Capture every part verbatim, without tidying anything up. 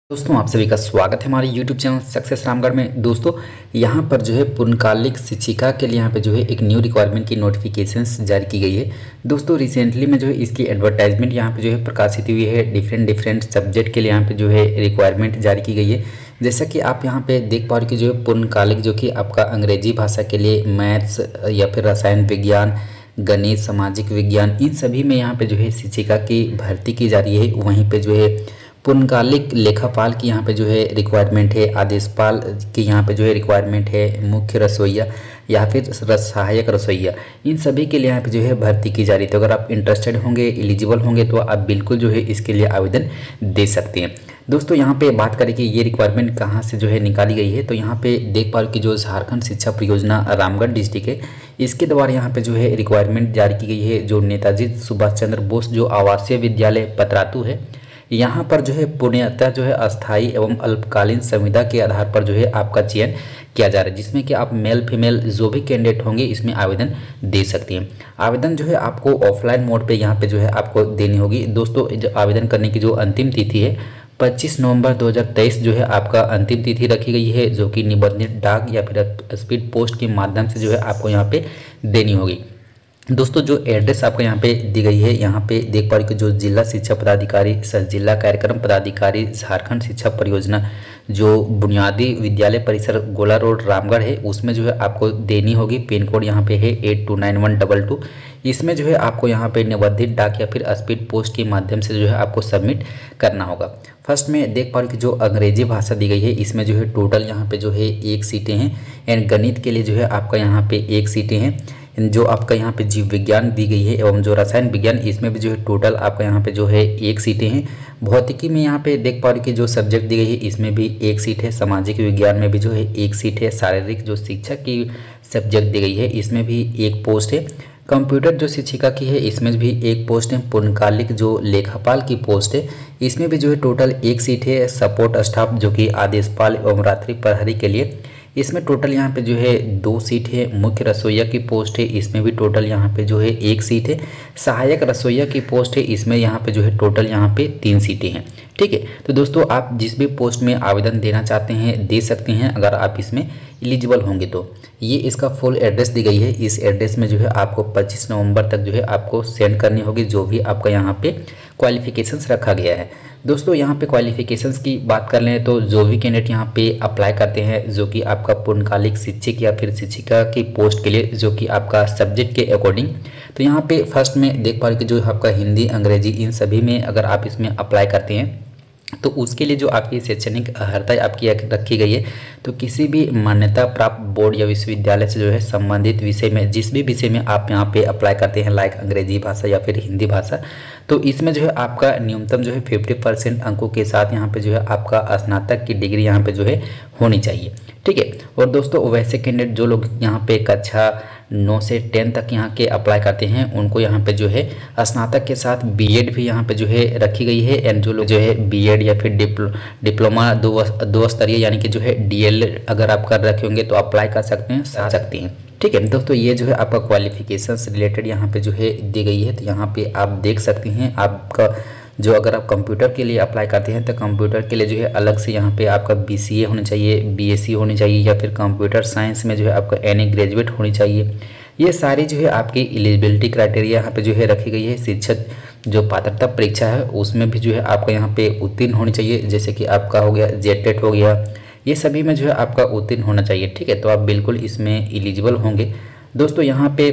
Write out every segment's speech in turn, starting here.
दोस्तों आप सभी का स्वागत है हमारे यूट्यूब चैनल सक्सेस रामगढ़ में। दोस्तों यहाँ पर जो है पूर्णकालिक शिक्षिका के लिए यहाँ पे जो है एक न्यू रिक्वायरमेंट की नोटिफिकेशंस जारी की गई है। दोस्तों रिसेंटली में जो है इसकी एडवर्टाइजमेंट यहाँ पे जो है प्रकाशित हुई है। डिफरेंट डिफरेंट सब्जेक्ट के लिए यहाँ पे जो है रिक्वायरमेंट जारी की गई है। जैसा कि आप यहाँ पे देख पा रहे कि जो है पूर्णकालिक जो कि आपका अंग्रेजी भाषा के लिए मैथ्स या फिर रसायन विज्ञान, गणित, सामाजिक विज्ञान, इन सभी में यहाँ पे जो है शिक्षिका की भर्ती की जा रही है। वहीं पे जो है पूर्णकालिक लेखापाल की यहाँ पे जो है रिक्वायरमेंट है, आदेशपाल की यहाँ पे जो है रिक्वायरमेंट है, मुख्य रसोइया या फिर रस सहायक रसोइया, इन सभी के लिए यहाँ पे जो है भर्ती की जा रही है। तो अगर आप इंटरेस्टेड होंगे, एलिजिबल होंगे तो आप बिल्कुल जो है इसके लिए आवेदन दे सकते हैं। दोस्तों यहाँ पे बात करें कि ये रिक्वायरमेंट कहाँ से जो है निकाली गई है, तो यहाँ पे देख पा रहे कि जो झारखंड शिक्षा परियोजना रामगढ़ डिस्ट्रिक्ट है, इसके द्वारा यहाँ पे जो है रिक्वायरमेंट जारी की गई है। जो नेताजी सुभाष चंद्र बोस जो आवासीय विद्यालय पतरातू है, यहाँ पर जो है पूर्णतः जो है अस्थाई एवं अल्पकालीन संविदा के आधार पर जो है आपका चयन किया जा रहा है, जिसमें कि आप मेल फीमेल जो भी कैंडिडेट होंगे इसमें आवेदन दे सकती हैं। आवेदन जो है आपको ऑफलाइन मोड पे यहाँ पे जो है आपको देनी होगी। दोस्तों जो आवेदन करने की जो अंतिम तिथि है पच्चीस नवंबर दो हज़ार तेईस जो है आपका अंतिम तिथि रखी गई है, जो कि निबंधित डाक या फिर स्पीड पोस्ट के माध्यम से जो है आपको यहाँ पे देनी होगी। दोस्तों जो एड्रेस आपको यहाँ पे दी गई है, यहाँ पे देख पा रहे कि जो जिला शिक्षा पदाधिकारी सह जिला कार्यक्रम पदाधिकारी झारखंड शिक्षा परियोजना जो बुनियादी विद्यालय परिसर गोला रोड रामगढ़ है, उसमें जो है आपको देनी होगी। पिन कोड यहाँ पे है eight two nine one double two. इसमें जो है आपको यहाँ पे निबंधित डाक या फिर स्पीड पोस्ट के माध्यम से जो है आपको सबमिट करना होगा। फर्स्ट में देख पा रहे कि जो अंग्रेजी भाषा दी गई है, इसमें जो है टोटल यहाँ पे जो है एक सीटें हैं। एंड गणित के लिए जो है आपका यहाँ पे एक सीटें हैं। जो आपका यहाँ पे जीव विज्ञान दी गई है एवं जो रसायन विज्ञान, इसमें भी जो है टोटल आपका यहाँ पे जो है एक सीटें हैं। भौतिकी में यहाँ पे देख पा रहे कि जो सब्जेक्ट दी गई है इसमें भी एक सीट है। सामाजिक विज्ञान में भी जो है एक सीट है। शारीरिक जो शिक्षा की सब्जेक्ट दी गई है इसमें भी एक पोस्ट है। कंप्यूटर जो शिक्षिका की है इसमें भी एक पोस्ट है। पूर्णकालिक जो लेखापाल की पोस्ट है इसमें भी जो है टोटल एक सीट है। सपोर्ट स्टाफ जो कि आदेशपाल एवं रात्रि प्रहरी के लिए, इसमें टोटल यहाँ पे जो है दो सीट है। मुख्य रसोइया की पोस्ट है, इसमें भी टोटल यहाँ पे जो है एक सीट है। सहायक रसोइया की पोस्ट है, इसमें यहाँ पे जो है टोटल यहाँ पे तीन सीटें हैं। ठीक है, तो दोस्तों आप जिस भी पोस्ट में आवेदन देना चाहते हैं दे सकते हैं, अगर आप इसमें एलिजिबल होंगे तो। ये इसका फुल एड्रेस दी गई है। इस एड्रेस में जो है आपको पच्चीस नवंबर तक जो है आपको सेंड करनी होगी, जो भी आपका यहाँ पे क्वालिफिकेशंस रखा गया है। दोस्तों यहाँ पे क्वालिफिकेशंस की बात कर लें तो जो भी कैंडिडेट यहाँ पे अप्लाई करते हैं, जो कि आपका पूर्णकालिक शिक्षक या फिर शिक्षिका की पोस्ट के लिए, जो कि आपका सब्जेक्ट के अकॉर्डिंग, तो यहाँ पे फर्स्ट में देख पा रहे कि जो आपका हिंदी, अंग्रेजी, इन सभी में अगर आप इसमें अप्लाई करते हैं तो उसके लिए जो आपकी शैक्षणिक अर्हता आपकी रखी गई है, तो किसी भी मान्यता प्राप्त बोर्ड या विश्वविद्यालय से जो है संबंधित विषय में, जिस भी विषय में आप यहाँ पे अप्लाई करते हैं, लाइक अंग्रेजी भाषा या फिर हिंदी भाषा, तो इसमें जो है आपका न्यूनतम जो है पचास परसेंट अंकों के साथ यहाँ पे जो है आपका स्नातक की डिग्री यहाँ पे जो है होनी चाहिए। ठीक है, और दोस्तों वैसे कैंडिडेट जो लोग यहाँ पे कक्षा नौ से टेन तक यहाँ के अप्लाई करते हैं, उनको यहाँ पे जो है स्नातक के साथ बीएड भी यहाँ पे जो है रखी गई है। एंड जो लोग जो है बीएड या फिर डिप्लो डिप्लोमा दो दो स्तरीय यानी कि जो है डीएलएड अगर आप कर रखे होंगे तो अप्लाई कर सकते हैं, आ सकते हैं। ठीक है दोस्तों, ये जो है आपका क्वालिफिकेशंस रिलेटेड यहाँ पे जो है दी गई है। तो यहाँ पे आप देख सकते हैं आपका जो, अगर आप कंप्यूटर के लिए अप्लाई करते हैं तो कंप्यूटर के लिए जो है अलग से यहाँ पे आपका बीसीए होना चाहिए, बीएससी होनी चाहिए, या फिर कंप्यूटर साइंस में जो है आपका एनी ग्रेजुएट होनी चाहिए। ये सारी जो है आपकी एलिजिबिलिटी क्राइटेरिया यहाँ पे जो है रखी गई है। शिक्षक जो पात्रता परीक्षा है उसमें भी जो है आपका यहाँ पे उत्तीर्ण होनी चाहिए, जैसे कि आपका हो गया जेटेट हो गया, ये सभी में जो है आपका उत्तीर्ण होना चाहिए। ठीक है, तो आप बिल्कुल इसमें एलिजिबल होंगे। दोस्तों यहाँ पे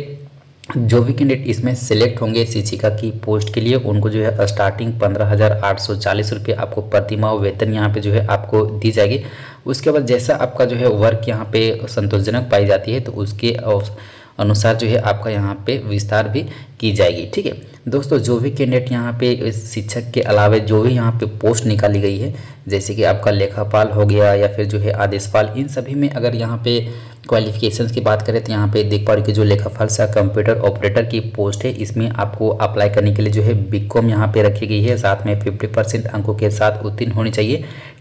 जो भी कैंडिडेट इसमें सेलेक्ट होंगे शिक्षिका की पोस्ट के लिए, उनको जो है स्टार्टिंग पंद्रह हज़ार आठ सौ चालीस रुपये आपको प्रतिमाह वेतन यहाँ पे जो है आपको दी जाएगी। उसके बाद जैसा आपका जो है वर्क यहाँ पे संतोषजनक पाई जाती है तो उसके अनुसार जो है आपका यहाँ पे विस्तार भी की जाएगी। ठीक है दोस्तों, जो भी कैंडिडेट यहाँ पे शिक्षक के अलावा जो भी यहाँ पे पोस्ट निकाली गई है, जैसे कि आपका लेखापाल हो गया या फिर जो है आदेशपाल, इन सभी में अगर यहाँ पे क्वालिफिकेशंस की बात करें तो यहाँ पे देख पा रहे कि जो लेखापाल सा कंप्यूटर ऑपरेटर की पोस्ट है, इसमें आपको अप्लाई करने के लिए जो है बीकॉम यहाँ पे रखी गई है। साथ में पचास परसेंट अंकों के साथ उत्तीर्ण होनी चाहिए।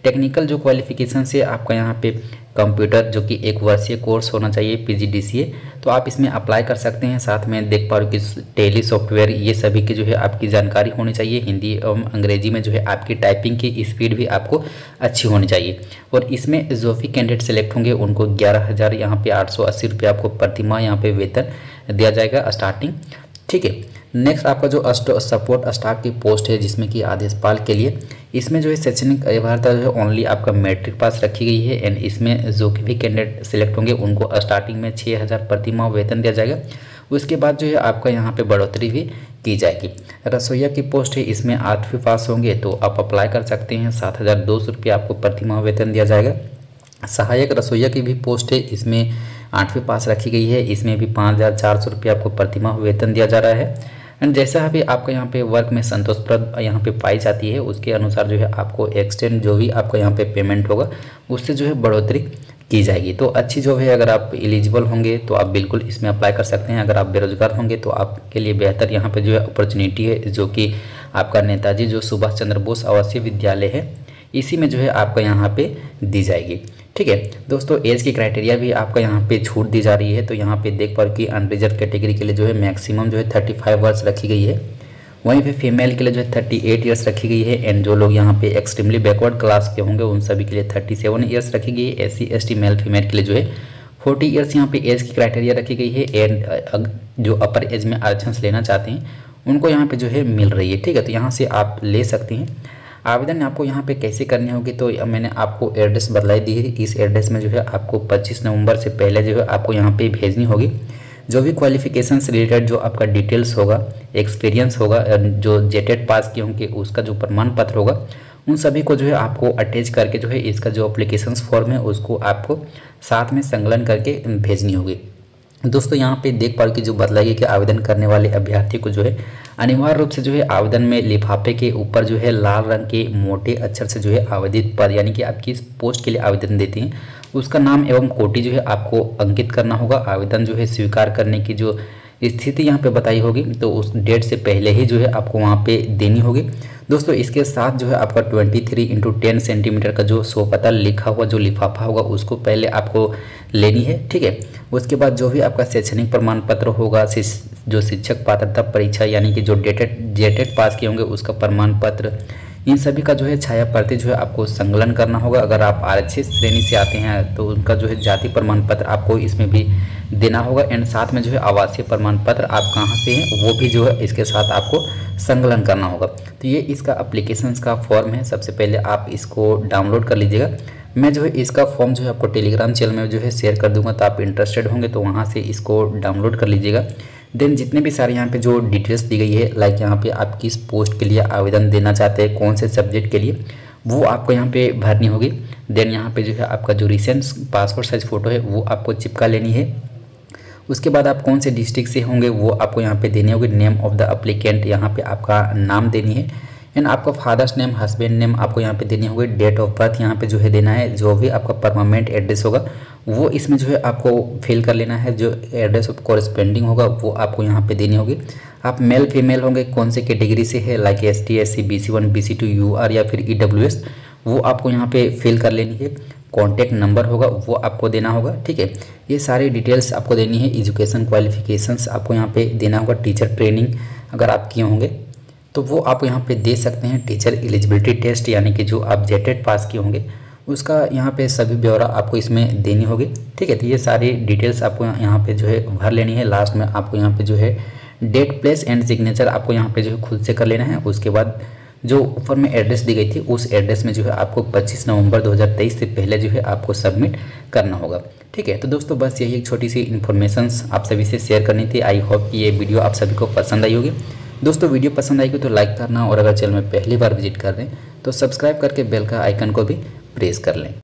टेक्निकल जो क्वालिफिकेशन से आपका यहाँ पे कंप्यूटर जो कि एक वर्षीय कोर्स होना चाहिए पीजीडीसीए, तो आप इसमें अप्लाई कर सकते हैं। साथ में देख पा रहे हो कि टेली सॉफ्टवेयर ये सभी की जो है आपकी जानकारी होनी चाहिए। हिंदी एवं अंग्रेजी में जो है आपकी टाइपिंग की स्पीड भी आपको अच्छी होनी चाहिए। और इसमें जो भी कैंडिडेट सेलेक्ट होंगे उनको ग्यारह हज़ार यहाँ पे आठ सौ अस्सी रुपये आपको प्रतिमाह यहाँ पे वेतन दिया जाएगा स्टार्टिंग, ठीक है। नेक्स्ट आपका जो सपोर्ट स्टाफ की पोस्ट है जिसमें कि आदेशपाल के लिए, इसमें जो है शैक्षणिक अनिवार्यता जो है ओनली आपका मैट्रिक पास रखी गई है। एंड इसमें जो भी कैंडिडेट सेलेक्ट होंगे उनको स्टार्टिंग में छः हज़ार प्रतिमाह वेतन दिया जाएगा। उसके बाद जो है आपका यहाँ पे बढ़ोतरी भी की जाएगी। रसोईया की पोस्ट है, इसमें आठवीं पास होंगे तो आप अप्लाई कर सकते हैं। सात हज़ार दो सौ रुपये आपको प्रतिमाह वेतन दिया जाएगा। सहायक रसोईया की भी पोस्ट है, इसमें आठवीं पास रखी गई है। इसमें भी पाँच हज़ार चार सौ रुपये आपको प्रतिमाह वेतन दिया जा रहा है। एंड जैसा अभी आपका यहाँ पे वर्क में संतोषप्रद यहाँ पे पाई जाती है उसके अनुसार जो है आपको एक्सटेंड जो भी आपका यहाँ पे पेमेंट होगा उससे जो है बढ़ोतरी की जाएगी। तो अच्छी जो है अगर आप एलिजिबल होंगे तो आप बिल्कुल इसमें अप्लाई कर सकते हैं। अगर आप बेरोजगार होंगे तो आपके लिए बेहतर यहाँ पे जो है अपॉर्चुनिटी है, जो कि आपका नेताजी जो सुभाष चंद्र बोस आवासीय विद्यालय है इसी में जो है आपका यहाँ पे दी जाएगी, ठीक है। दोस्तों एज की क्राइटेरिया भी आपका यहाँ पे छूट दी जा रही है। तो यहाँ पे देख पा कि अनरिजर्व कैटेगरी के लिए जो है मैक्सिमम जो है थर्टी फाइव वर्ष रखी गई है। वहीं पे फीमेल के लिए जो है थर्टी एट ईयर्स रखी गई है। एंड जो लोग यहाँ पे एक्सट्रीमली बैकवर्ड क्लास के होंगे उन सभी के लिए थर्टी सेवन ईयर्स रखी गई है। S C S T male female के लिए जो है फोर्टी ईयर्स यहाँ पे एज की क्राइटेरिया रखी गई है। एंड जो अपर एज में आरक्षण लेना चाहते हैं उनको यहाँ पे जो है मिल रही है, ठीक है। तो यहाँ से आप ले सकते हैं। आवेदन आपको यहाँ पे कैसे करनी होगी, तो मैंने आपको एड्रेस बदलाई दी है। इस एड्रेस में जो है आपको पच्चीस नवंबर से पहले जो है आपको यहाँ पे भेजनी होगी। जो भी क्वालिफिकेशन से रिलेटेड जो आपका डिटेल्स होगा, एक्सपीरियंस होगा, जो जेटेड पास किए होंगे उसका जो प्रमाण पत्र होगा उन सभी को जो है आपको अटैच करके जो है इसका जो अप्लीकेशन फॉर्म है उसको आपको साथ में संकलन करके भेजनी होगी। दोस्तों यहाँ पे देख पा रहे कि जो बतलाई गई कि आवेदन करने वाले अभ्यर्थी को जो है अनिवार्य रूप से जो है आवेदन में लिफाफे के ऊपर जो है लाल रंग के मोटे अक्षर से जो है आवेदित पद यानी कि आप किस पोस्ट के लिए आवेदन देते हैं उसका नाम एवं कोटि जो है आपको अंकित करना होगा। आवेदन जो है स्वीकार करने की जो स्थिति यहाँ पे बताई होगी तो उस डेट से पहले ही जो है आपको वहाँ पे देनी होगी। दोस्तों इसके साथ जो है आपका twenty three into ten centimetre का जो सौ पता लिखा हुआ जो लिफाफा होगा उसको पहले आपको लेनी है, ठीक है। उसके बाद जो भी आपका शैक्षणिक प्रमाण पत्र होगा, जो शिक्षक पात्रता परीक्षा यानी कि जो डेटेड जेटेड पास किए होंगे उसका प्रमाण पत्र, इन सभी का जो है छाया प्रति जो है आपको संकलन करना होगा। अगर आप आरक्षित श्रेणी से आते हैं तो उनका जो है जाति प्रमाण पत्र आपको इसमें भी देना होगा। एंड साथ में जो है आवासीय प्रमाण पत्र आप कहाँ से हैं वो भी जो है इसके साथ आपको संकलन करना होगा। तो ये इसका एप्लीकेशंस का फॉर्म है। सबसे पहले आप इसको डाउनलोड कर लीजिएगा। मैं जो है इसका फॉर्म जो है आपको टेलीग्राम चैनल में जो है शेयर कर दूंगा, तो आप इंटरेस्टेड होंगे तो वहाँ से इसको डाउनलोड कर लीजिएगा। देन जितने भी सारे यहाँ पे जो डिटेल्स दी गई है, लाइक यहाँ पे आप किस पोस्ट के लिए आवेदन देना चाहते हैं, कौन से सब्जेक्ट के लिए, वो आपको यहाँ पे भरनी होगी। देन यहाँ पे जो है आपका जो रिसेंट पासपोर्ट साइज फ़ोटो है वो आपको चिपका लेनी है। उसके बाद आप कौन से डिस्ट्रिक्ट से होंगे वो आपको यहाँ पे देनी होगी। नेम ऑफ द अप्लीकेंट यहाँ पे आपका नाम देनी है। एंड आपका फादर्स नेम, हस्बैंड नेम आपको यहाँ पे देनी होगी। डेट ऑफ बर्थ यहाँ पे जो है देना है। जो भी आपका परमानेंट एड्रेस होगा वो इसमें जो है आपको फिल कर लेना है। जो एड्रेस ऑफ कॉरेस्पेंडिंग होगा वो आपको यहाँ पे देनी होगी। आप मेल फीमेल होंगे, कौन से कैटेगरी से है, like S T S C B C one B C two U R या फिर ई डब्ल्यू एस, वो आपको यहाँ पे फिल कर लेनी है। कॉन्टैक्ट नंबर होगा वो आपको देना होगा, ठीक है। ये सारी डिटेल्स आपको देनी है। एजुकेशन क्वालिफिकेशंस आपको यहाँ पे देना होगा। टीचर ट्रेनिंग अगर आप किए होंगे तो वो आप यहाँ पे दे सकते हैं। टीचर एलिजिबिलिटी टेस्ट यानी कि जो आप जेटेड पास किए होंगे उसका यहाँ पे सभी ब्यौरा आपको इसमें देनी होगी, ठीक है। तो ये सारी डिटेल्स आपको यहाँ पे जो है भर लेनी है। लास्ट में आपको यहाँ पे जो है डेट प्लेस एंड सिग्नेचर आपको यहाँ पे जो है खुद से कर लेना है। उसके बाद जो ऊपर में एड्रेस दी गई थी उस एड्रेस में जो है आपको पच्चीस नवंबर दो हज़ार तेईस से पहले जो है आपको सबमिट करना होगा, ठीक है। तो दोस्तों बस यही एक छोटी सी इन्फॉर्मेशंस आप सभी से शेयर करनी थी। आई होप कि ये वीडियो आप सभी को पसंद आई होगी। दोस्तों वीडियो पसंद आएगी तो लाइक करना, और अगर चैनल में पहली बार विजिट कर रहे हैं तो सब्सक्राइब करके बेल का आइकन को भी प्रेस कर लें।